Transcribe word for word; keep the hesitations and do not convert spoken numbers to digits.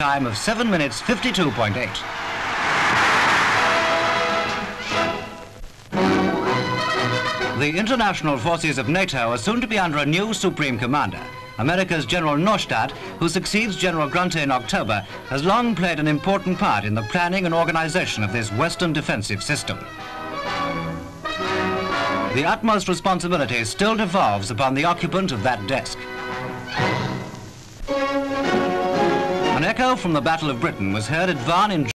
time of seven minutes fifty-two point eight. The international forces of NATO are soon to be under a new supreme commander. America's General Norstad, who succeeds General Gruenther in October, has long played an important part in the planning and organization of this Western defensive system. The utmost responsibility still devolves upon the occupant of that desk. An echo from the Battle of Britain was heard at Vannes in